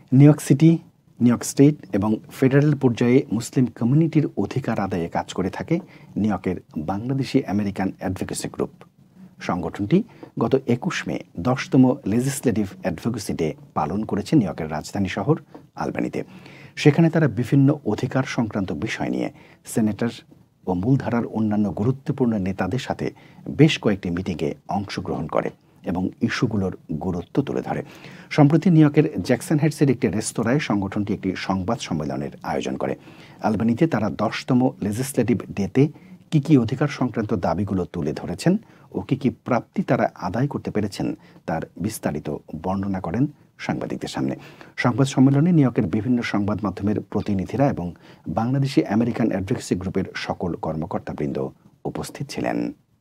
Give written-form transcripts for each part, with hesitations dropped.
New York city, New York state এবং federal পর্যায়ে Muslim কমিউনিটির অধিকার আদায়ে কাজ করে থাকে নিউ ইয়র্কের বাংলাদেশি আমেরিকান অ্যাডভোকেসি গ্রুপ। সংগঠনটি গত 21 মে 10তম লেজিসলেটিভ অ্যাডভোকেসি ডে পালন করেছে নিউ ইয়র্কের রাজধানী শহর আলবানিতে। সেখানে তারা বিভিন্ন অধিকার সংক্রান্ত বিষয় নিয়ে সেনেটর ও মূলধারার অন্যান্য গুরুত্বপূর্ণ নেতাদের সাথে বেশ কয়েকটি মিটিংয়ে অংশগ্রহণ করে এবং ইস্যুগুলোর গুরুত্ব তুলে ধরে। সম্প্রতি নিউ ইয়র্কের জ্যাকসন হেডসের একটি রেস্তোরাঁয় সংগঠনটি একটি সংবাদ সম্মেলনের আয়োজন করে। আলবানিতে তারা 10তম লেজিসলেটিভ ডেতে কী কী অধিকার সংক্রান্ত দাবিগুলো তুলে ধরেছেন ও কী কী প্রাপ্তি তারা আদায় করতে পেরেছেন তার বিস্তারিত বর্ণনা করেন সাংবাদিকদের সামনে। সংবাদ সম্মেলনে নিউ ইয়র্কের বিভিন্ন সংবাদ মাধ্যমের প্রতিনিধিরা এবং বাংলাদেশি আমেরিকান অ্যাডভোকেসি গ্রুপের সকল কর্মকর্তাবৃন্দ উপস্থিত ছিলেন।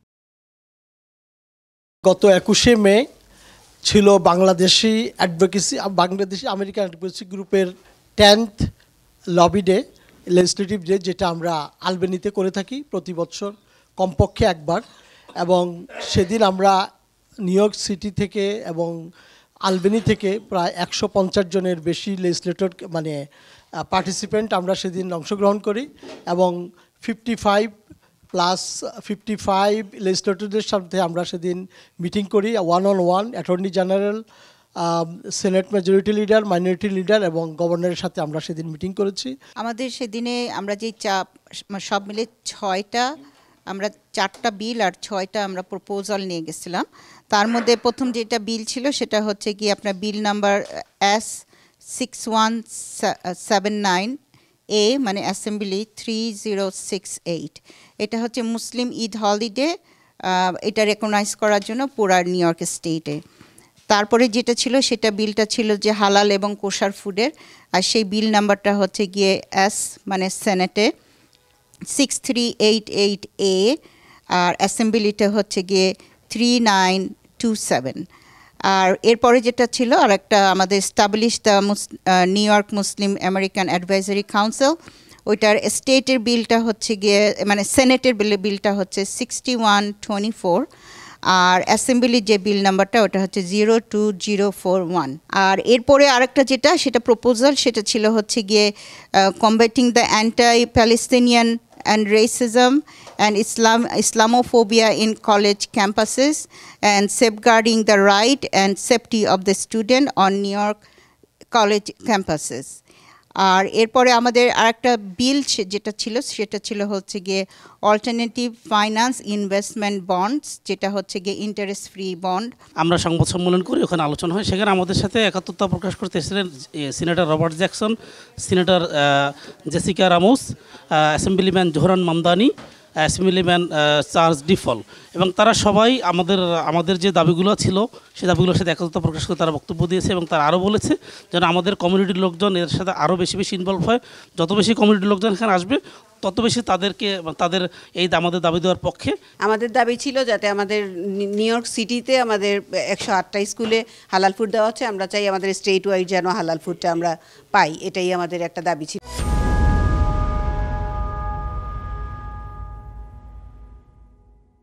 গত 21শে মে ছিল বাংলাদেশি আমেরিকান অ্যাডভোকেসি গ্রুপের 10th lobby day, legislative day, যেটা আমরা আলবেনিতে করে থাকি প্রতি বছর কমপক্ষে একবার। এবং সেদিন আমরা নিউ ইয়র্ক সিটি থেকে এবং আলবেনি থেকে প্রায় 150 জনের বেশি লেজিসলেটর পার্টিসিপেন্ট আমরা সেদিন অংশগ্রহণ করি এবং 55 লেজিসলেটরদের সাথে আমরা সেদিন মিটিং করি, 1-on-1 attorney general, senate majority leader, minority leader এবং গভর্নরের সাথে আমরা সেদিন মিটিং করেছি। আমাদের সেদিনে আমরা যে সব মিলে 4টা বিল আর 6টা আমরা প্রপোজাল নিয়ে গেছিলাম। তার মধ্যে প্রথম যেটা বিল ছিল সেটা হচ্ছে কি আপনার বিল নাম্বার S6179 মানে অ্যাসেম্বলি 3068। এটা হচ্ছে মুসলিম ঈদ হলিডে, এটা রেকগনাইজ করার জন্য পুরা নিউ ইয়র্ক স্টেটে। তারপরে যেটা ছিল সেটা বিলটা ছিল যে হালাল এবং কোশার ফুডের, আর সেই বিল নাম্বারটা হচ্ছে গিয়ে মানে সেনেটে 6388A, আর অ্যাসেম্বলিটা হচ্ছে গিয়ে 3927। আর এরপরে যেটা ছিল আর একটা আমাদের establish the New York Muslim American advisory council, ওইটার স্টেটের বিলটা হচ্ছে গিয়ে মানে সেনেটের বিলটা হচ্ছে 6124, আর অ্যাসেম্বলির যে বিল নাম্বারটা ওটা হচ্ছে 02041। আর এরপরে আরেকটা যেটা সেটা প্রপোজাল, সেটা ছিল হচ্ছে গিয়ে combating the anti Palestinian and racism and Islamophobia in college campuses and safeguarding the right and safety of the student on New York college campuses. আর এরপরে আমাদের আরেকটা বিল যেটা ছিল সেটা ছিল হচ্ছে গিয়ে অল্টারনেটিভ ফাইন্যান্স ইনভেস্টমেন্ট বন্ডস, যেটা হচ্ছে গিয়ে ইন্টারেস্ট ফ্রি বন্ড। আমরা সংবাদ সম্মেলন করি, ওখানে আলোচনা হয়। সেখানে আমাদের সাথে একাত্মতা প্রকাশ করতে এসেছিলেন senator Robert Jackson, senator Jessica Ramos, assemblyman Zohran Mamdani, assemblyman Charles ডিফল, এবং তারা সবাই আমাদের যে দাবিগুলো ছিল সেই দাবিগুলোর সাথে একত্রতা প্রকাশ করে তারা বক্তব্য দিয়েছে। এবং তারা আরও বলেছে যেন আমাদের কমিউনিটির লোকজন এর সাথে আরও বেশি ইনভলভ হয়। যত বেশি কমিউনিটির লোকজন এখানে আসবে তত বেশি তাদের আমাদের দাবি দেওয়ার পক্ষে। আমাদের দাবি ছিল যাতে আমাদের নিউ ইয়র্ক সিটিতে আমাদের 108টা স্কুলে হালাল ফুড দেওয়া হচ্ছে, আমরা চাই আমাদের স্টেট ওয়াইড যেন হালাল ফুডটা আমরা পাই, এটাই আমাদের একটা দাবি ছিল।